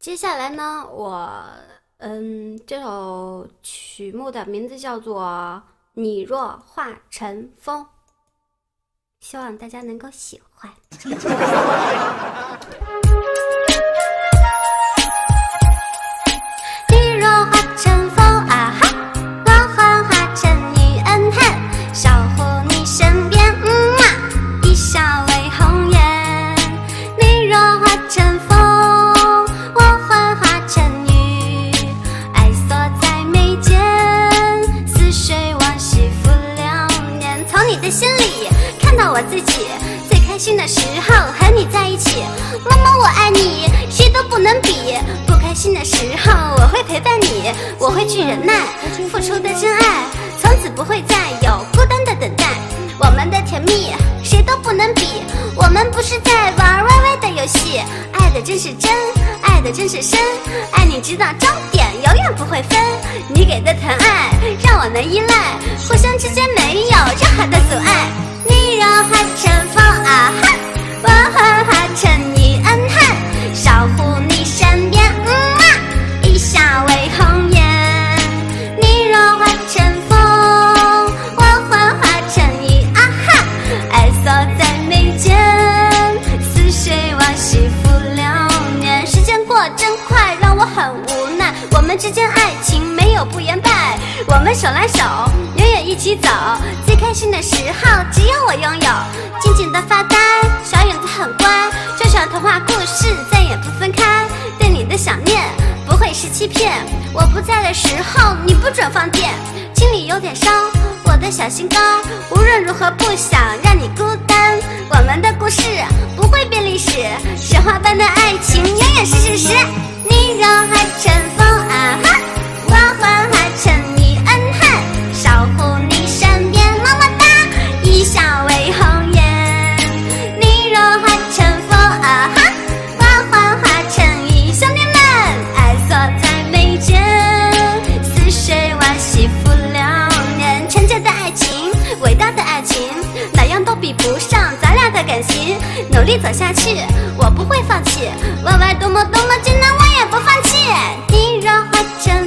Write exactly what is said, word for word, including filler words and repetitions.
接下来呢，我嗯，这首曲目的名字叫做《你若化成风》，希望大家能够喜欢。你若化成风啊哈，我幻化成女恩恨，守护你身边，嗯啊，一笑为红颜。你若化成风，我幻化成女，爱锁在眉间，似水往昔浮流年。从你的心里看到我自己，最开心的时候和你在一起，么么我爱你，谁都不能比。不开心的时候我会陪伴你，我会去忍耐，付出的真爱，从此不会再有孤单的等待。我们的甜蜜谁都不能比，我们不是在玩歪歪的游戏，爱的真是真，爱的真是深，爱你直到终点，永远不会分。你给的疼爱让我能依赖，互相之间没有任何的阻碍。你若化成风啊哈，我幻化成女恩恨，守护你身边，嗯啊，一笑为红颜。你若化成风，我幻化成雨啊哈，爱锁在眉间，似水往昔浮流年。时间过真快，让我很无奈，我们之间爱情没有不言败，我们手拉手永远一起走，最开心的时候只有我拥有。静静的发呆，小影子很乖，就像童话故事再也不分开。对你的想念不会是欺骗，我不在的时候你不准放电。心里有点伤，我的小心肝，无论如何不想让你孤单。我们的故事不会变历史，神话般的爱情永远是事实。你若化成风啊哈，我幻化成女恩恨，守护你身边，么么哒，一笑为红颜。你若化成风啊哈，我幻化成雨，兄弟们，爱锁在眉间，似水往昔浮流年。纯洁的爱情，伟大的爱情，哪样都比不上咱俩的感情。努力走下去，我不会放弃，外外多么多么艰难，我也不放弃。你若化成